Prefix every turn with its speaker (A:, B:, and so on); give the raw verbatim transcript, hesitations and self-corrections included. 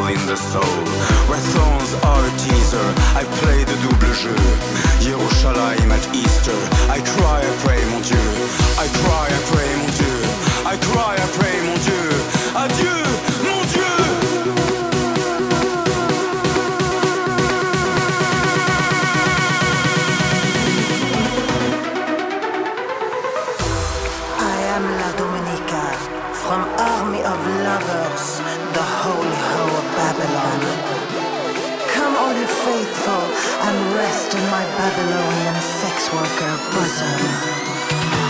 A: hole in the soul. Where thorns are a teaser, I play the double jeu. Yerushalayim at Easter, I cry, I pray, mon Dieu. I cry, I pray, mon Dieu. I cry, I pray, mon Dieu. Adieu, mon Dieu.
B: I am La Dominica, from army of lovers, the holy hoe of Babylon. Come all you faithful, and rest in my Babylonian sex worker bosom.